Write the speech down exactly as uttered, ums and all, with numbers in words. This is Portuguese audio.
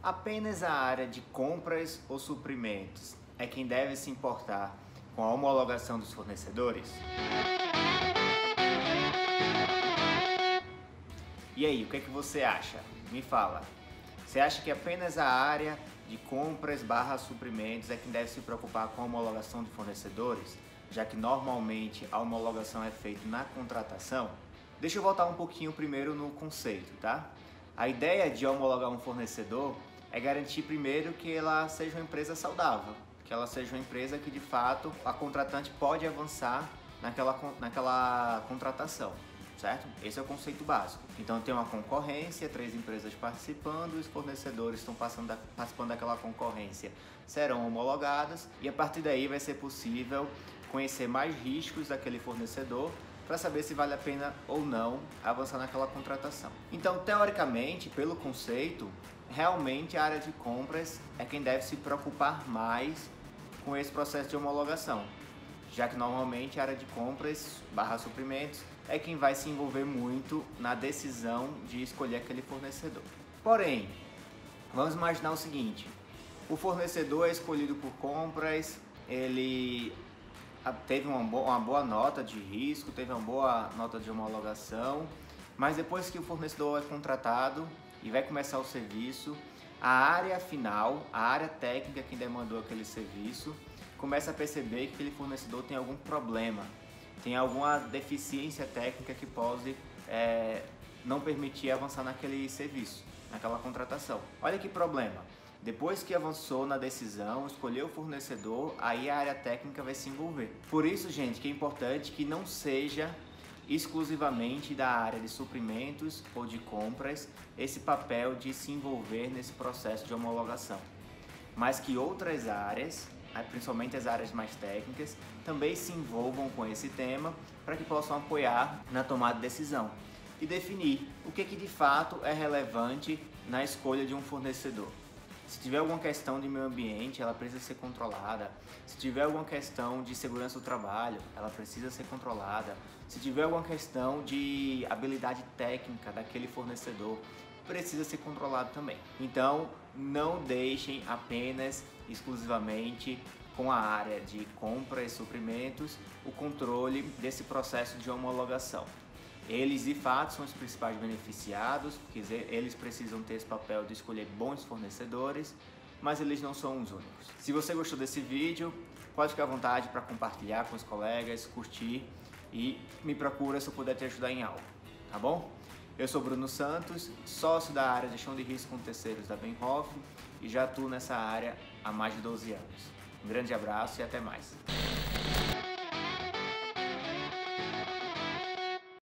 Apenas a área de compras ou suprimentos é quem deve se importar com a homologação dos fornecedores? E aí, o que é que você acha? Me fala. Você acha que apenas a área de compras barra suprimentos é quem deve se preocupar com a homologação de fornecedores, já que normalmente a homologação é feita na contratação? Deixa eu voltar um pouquinho primeiro no conceito, tá? A ideia de homologar um fornecedor é garantir primeiro que ela seja uma empresa saudável, que ela seja uma empresa que de fato a contratante pode avançar naquela, naquela contratação, certo? Esse é o conceito básico. Então tem uma concorrência, três empresas participando, os fornecedores estão passando da, participando daquela concorrência, serão homologados e a partir daí vai ser possível conhecer mais riscos daquele fornecedor para saber se vale a pena ou não avançar naquela contratação. Então, teoricamente, pelo conceito, realmente a área de compras é quem deve se preocupar mais com esse processo de homologação, já que normalmente a área de compras barra suprimentos é quem vai se envolver muito na decisão de escolher aquele fornecedor. Porém, vamos imaginar o seguinte: o fornecedor é escolhido por compras, ele teve uma boa, uma boa nota de risco, teve uma boa nota de homologação, mas depois que o fornecedor é contratado e vai começar o serviço, a área final, a área técnica que demandou aquele serviço, começa a perceber que aquele fornecedor tem algum problema, tem alguma deficiência técnica que pode é, não permitir avançar naquele serviço, naquela contratação. Olha que problema! Depois que avançou na decisão, escolheu o fornecedor, aí a área técnica vai se envolver. Por isso, gente, que é importante que não seja exclusivamente da área de suprimentos ou de compras esse papel de se envolver nesse processo de homologação, mas que outras áreas, principalmente as áreas mais técnicas, também se envolvam com esse tema para que possam apoiar na tomada de decisão e definir o que, que de fato é relevante na escolha de um fornecedor. Se tiver alguma questão de meio ambiente, ela precisa ser controlada. Se tiver alguma questão de segurança do trabalho, ela precisa ser controlada. Se tiver alguma questão de habilidade técnica daquele fornecedor, precisa ser controlado também. Então, não deixem apenas, exclusivamente, com a área de compra e suprimentos, o controle desse processo de homologação. Eles, de fato, são os principais beneficiados, porque eles precisam ter esse papel de escolher bons fornecedores, mas eles não são os únicos. Se você gostou desse vídeo, pode ficar à vontade para compartilhar com os colegas, curtir e me procura se eu puder te ajudar em algo, tá bom? Eu sou Bruno Santos, sócio da área de gestão de risco com terceiros da Benhoff e já atuo nessa área há mais de doze anos. Um grande abraço e até mais.